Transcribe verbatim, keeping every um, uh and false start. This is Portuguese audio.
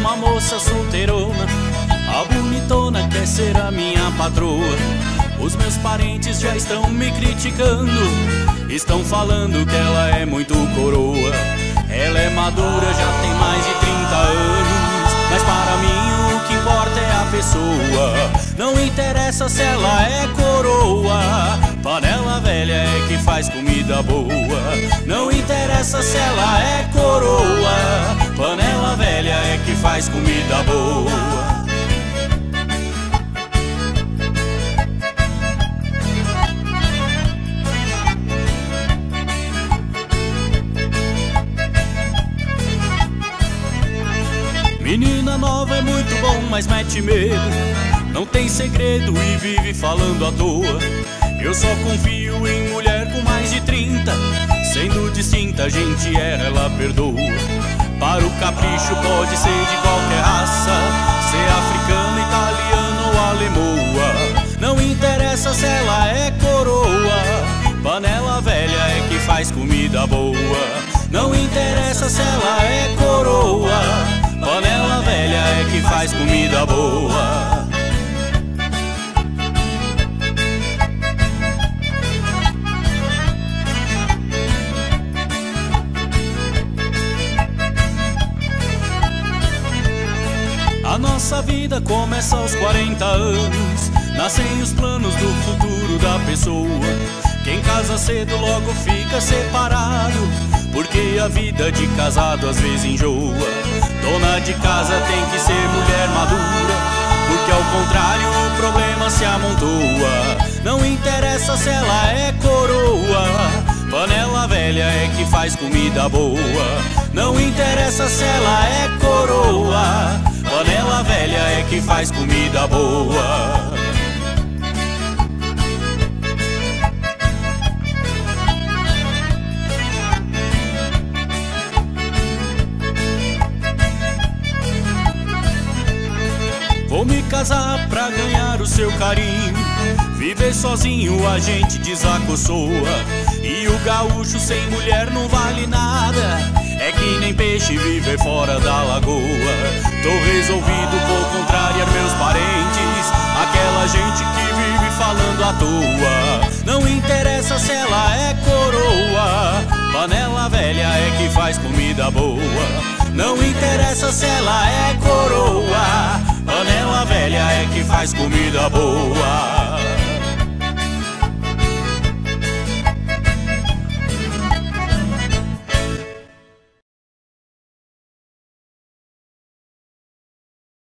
uma moça solteirona, a bonitona quer ser a minha patroa. Os meus parentes já estão me criticando, estão falando que ela é muito coroa. Ela é madura, já tem mais de trinta anos, mas para mim o que importa é a pessoa. Não interessa se ela é coroa, panela velha é que faz comida boa. Não interessa se ela é coroa, panela velha é que faz comida boa. Menina nova é muito bom, mas mete medo, não tem segredo e vive falando à toa. Eu só confio em mulher com mais de trinta, sendo distinta, a gente erra, ela perdoa. Para o capricho pode ser de qualquer raça, ser africana, italiana ou alemoa. Não interessa se ela é coroa, panela velha é que faz comida boa. Não interessa se ela é coroa, panela velha é que faz comida boa. A nossa vida começa aos quarenta anos, nascem os planos do futuro da pessoa. Quem casa cedo logo fica separado, porque a vida de casado às vezes enjoa. Dona de casa tem que ser mulher madura, porque ao contrário o problema se amontoa. Não interessa se ela é coroa, panela velha é que faz comida boa. Não interessa se ela é coroa, panela velha é que faz comida boa. Vou me casar pra ganhar o seu carinho, viver sozinho a gente desacossoa. E o gaúcho sem mulher não vale nada, é que nem peixe viver fora da lagoa. Tô resolvido, vou contrariar meus parentes, aquela gente que vive falando à toa. Não interessa se ela é coroa, panela velha é que faz comida boa. Não interessa se ela é coroa, panela velha é que faz comida boa.